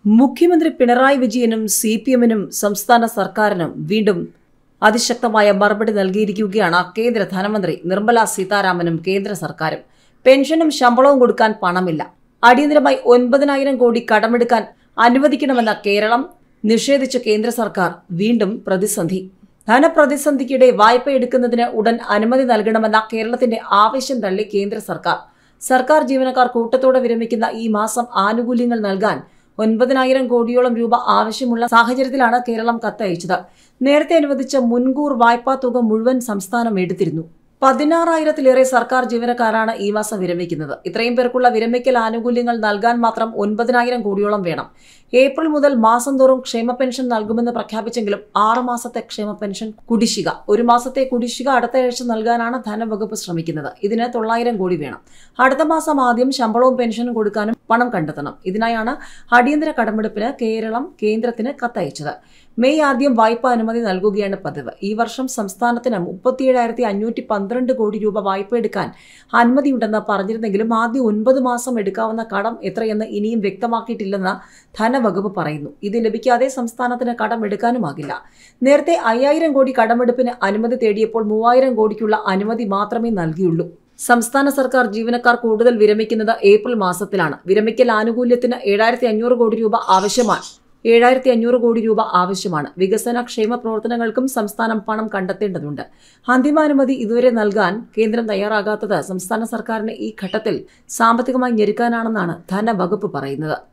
മുഖ്യമന്ത്രി പിണറായി വിജയനും സിപിഎമ്മിനും സംസ്ഥാന സർക്കാരിനും വീണ്ടും അതിശക്തമായ മറുപടി നൽകിയിരിക്കുകയാണ് കേന്ദ്ര ധനമന്ത്രി നിർമ്മല സീതാരാമനും കേന്ദ്ര സർക്കാരും. പെൻഷനും ശമ്പളവും കൊടുക്കാൻ പണമില്ല. അടിയന്തരമായി 9,000 കോടി കടമെടുക്കാൻ അനുവദിക്കണമെന്ന കേരളം നിഷേധിച്ച കേന്ദ്ര സർക്കാർ വീണ്ടും പ്രതിസന്ധി. ധനപ്രതിസന്ധിക്കിടെ വായ്പ എടുക്കുന്നതിന് ഉടൻ അനുമതി നൽകണമെന്ന കേരളത്തിന്റെ ആവശ്യം തള്ളി കേന്ദ്ര സർക്കാർ. സർക്കാർ ജീവനക്കാർ കൂട്ടത്തോടെ വിരമിക്കുന്ന ഈ മാസം ആനുകൂല്യങ്ങൾ നൽകാൻ 9,000 കോടിയോളം രൂപ ആവശ്യമുള്ള സാഹചര്യത്തിലാണ് കേരളം കത്തയച്ചത്. നേരത്തെ അനുവദിച്ച മുൻകൂർ വായ്പാ തുക മുഴുവൻ സംസ്ഥാനം എടുത്തിരുന്നു. 16,000-ലേറെ സർക്കാർ ജീവനക്കാരാണ് ഈ മാസം വിരമിക്കുന്നത്. ഇത്രയും പേർക്കുള്ള വിരമിക്കൽ ആനുകൂല്യങ്ങൾ നൽകാൻ മാത്രം 9,000 കോടിയോളം വേണം. ഏപ്രിൽ മുതൽ മാസം തോറും ക്ഷേമ പെൻഷൻ നൽകുമെന്ന് പ്രഖ്യാപിച്ചെങ്കിലും 6 മാസത്തെ ക്ഷേമ പെൻഷൻ കുടിശ്ശിക, 1 മാസത്തെ കുടിശ്ശിക അടുത്തയാഴ്ച നൽകാനാണ് ധനവകുപ്പ് ശ്രമിക്കുന്നത്. ഇതിന് 900 കോടി വേണം. അടുത്ത മാസം ആദ്യം ശമ്പളവും പെൻഷനും കൊടുക്കാനും പണം കണ്ടെത്തണം. ഇതിനായാണ് അടിയന്തര കടമെടുപ്പിന് കേരളം കേന്ദ്രത്തിന് കത്തയച്ചത്. മെയ് ആദ്യം വായ്പാ അനുമതി നൽകുകയാണ് പതിവ്. ഈ വർഷം സംസ്ഥാനത്തിന് 37,512 കോടി രൂപ വായ്പ എടുക്കാൻ അനുമതിയുണ്ടെന്ന് പറഞ്ഞിരുന്നെങ്കിലും ആദ്യ 9 മാസം എടുക്കാവുന്ന കടം എത്രയെന്ന് ഇനിയും വ്യക്തമാക്കിയിട്ടില്ലെന്ന് ധനവകുപ്പ് പറയുന്നു. ഇത് ലഭിക്കാതെ സംസ്ഥാനത്തിന് കടം എടുക്കാനുമാകില്ല. നേരത്തെ 5,000 കോടി കടമെടുപ്പിന് അനുമതി തേടിയപ്പോൾ 3,000 കോടിക്കുള്ള അനുമതി മാത്രമേ നൽകിയുള്ളൂ. സംസ്ഥാന സർക്കാർ ജീവനക്കാർ കൂടുതൽ വിരമിക്കുന്നത് ഏപ്രിൽ മാസത്തിലാണ്. വിരമിക്കൽ ആനുകൂല്യത്തിന് 7,500 കോടി രൂപ ആവശ്യമാണ്. 7,500 കോടി രൂപ ആവശ്യമാണ്. വികസന ക്ഷേമ പ്രവർത്തനങ്ങൾക്കും സംസ്ഥാനം പണം കണ്ടെത്തേണ്ടതുണ്ട്. അന്തിമാനുമതി ഇതുവരെ നൽകാൻ കേന്ദ്രം തയ്യാറാകാത്തത് സംസ്ഥാന സർക്കാരിനെ ഈ ഘട്ടത്തിൽ സാമ്പത്തികമായി ഞെരുക്കാനാണെന്നാണ് ധനവകുപ്പ് പറയുന്നത്.